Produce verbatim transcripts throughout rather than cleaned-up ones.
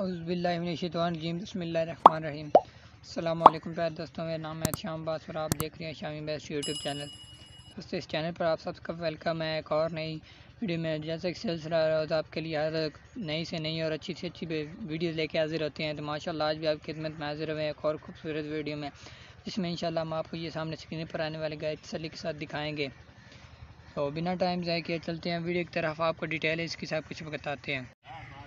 औज़ुबिल्लाहिमिनश्शैतानिर्रजीम बिस्मिल्लाहिर्रहमानिर्रहीम। अस्सलामु अलैकुम प्यारे दोस्तों, मेरा नाम है शाम बास और आप देख रहे हैं शामी बेस्ट यूट्यूब चैनल। दोस्तों, इस चैनल पर आप सबका वेलकम है एक और नई वीडियो में। जैसा कि सिलसिला रोज़ आपके लिए हर नई से नई और अच्छी से अच्छी वीडियो लेके हाजिर होते हैं, तो माशाल्लाह आज भी आपकी खिदमत में हाजिर हुए एक और खूबसूरत वीडियो में, जिसमें इंशाल्लाह हम आपको ये सामने स्क्रीन पर आने वाले गाय तसल्ली के साथ दिखाएँगे। तो बिना टाइम ज़ाय किए चलते हैं वीडियो की तरफ, आपको डिटेल इसकी सब कुछ बताते हैं।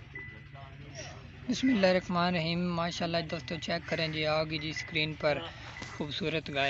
बिस्मिल्लाहिर्रहमानिर्रहीम। माशाल्लाह दोस्तों, चेक करें जी, आ गई जी स्क्रीन पर खूबसूरत गाय।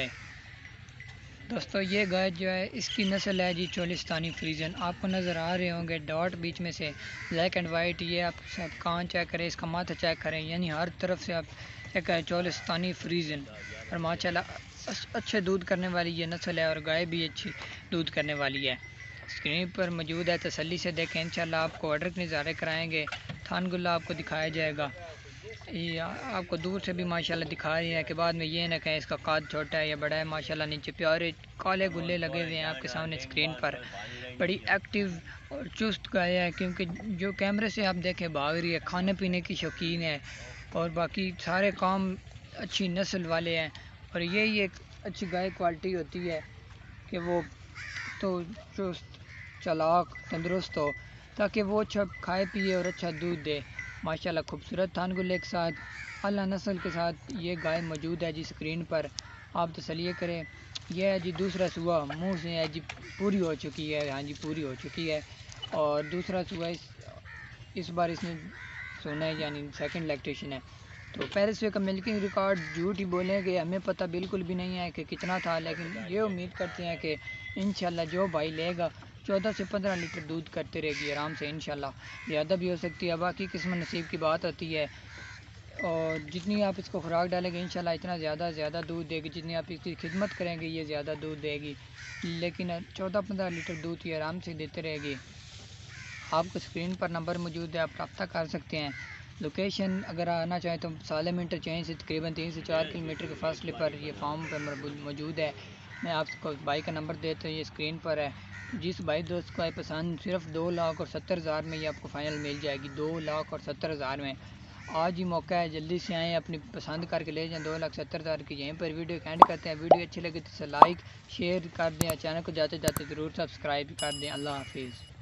दोस्तों, ये गाय जो है इसकी नस्ल है जी चोलिस्तानी फ्रीजन। आपको नज़र आ रहे होंगे डॉट बीच में से ब्लैक एंड वाइट। ये आप सब कान चेक करें, इसका माथा चेक करें, यानी हर तरफ से आप चेक करें चोलिस्तानी फ्रीजन। और माशाल्लाह अच्छे दूध करने वाली ये नस्ल है और गाय भी अच्छी दूध करने वाली है। स्क्रीन पर मौजूद है, तसल्ली से देखें। इंशाल्लाह आपको ऑर्डर के नज़ारे कराएँगे, थान गुल्ला आपको दिखाया जाएगा। ये आपको दूर से भी माशाल्लाह दिखा रही है कि बाद में ये ना कहें इसका काद छोटा है या बड़ा है। माशाल्लाह नीचे प्यारे काले गुल्ले लगे हुए हैं आपके सामने स्क्रीन पर। बड़ी एक्टिव और चुस्त गाय है, क्योंकि जो कैमरे से आप देखें भाग रही है, खाने पीने की शौकीन है और बाकी सारे काम अच्छी नस्ल वाले हैं। और यही एक अच्छी गाय क्वालिटी होती है कि वो तो चुस्त चालाक तंदुरुस्त हो, ताकि वो अच्छा खाए पिए और अच्छा दूध दे। माशाल्लाह खूबसूरत थान गुल्ले के साथ अला नस्ल के साथ ये गाय मौजूद है जी स्क्रीन पर। आप तसल्ली करें। यह है जी दूसरा सुबह मुंह से है जी, पूरी हो चुकी है। हाँ जी, पूरी हो चुकी है। और दूसरा सुबह इस इस बार इसने सोना है, यानी सेकंड लैक्टेशन है। तो पहले से का मिल्किंग रिकॉर्ड झूठ ही बोलेंगे, हमें पता बिल्कुल भी नहीं है कि कितना था, लेकिन ये उम्मीद करते हैं कि इंशाल्लाह जो भाई लेगा चौदह से पंद्रह लीटर दूध करते रहेगी आराम से। इंशाल्लाह ज़्यादा भी हो सकती है, बाकी किस्मत नसीब की बात होती है। और जितनी आप इसको खुराक डालेंगे इंशाल्लाह इतना ज़्यादा ज़्यादा दूध देगी। जितनी आप इसकी खिदमत करेंगे ये ज़्यादा दूध देगी, लेकिन चौदह पंद्रह लीटर दूध ये आराम से देते रहेगी। आपको स्क्रीन पर नंबर मौजूद है, आप रब्ता कर सकते हैं। लोकेशन अगर आना चाहें तो सालम इंटरचेंज से तकरीबन तीन से चार किलोमीटर के फासले पर ये फार्म पर मौजूद है। मैं आपको भाई का नंबर देता हूँ, ये स्क्रीन पर है। जिस भाई दोस्त को पसंद सिर्फ दो लाख और सत्तर हज़ार में ये आपको फ़ाइनल मिल जाएगी, दो लाख और सत्तर हज़ार में। आज ही मौका है, जल्दी से आएँ, अपनी पसंद करके ले जाएँ दो लाख सत्तर हज़ार की। यहीं पर वीडियो एंड करते हैं। वीडियो अच्छी लगे तो लाइक शेयर कर दें, चैनल को जाते जाते ज़रूर सब्सक्राइब कर दें। अल्लाह हाफिज़।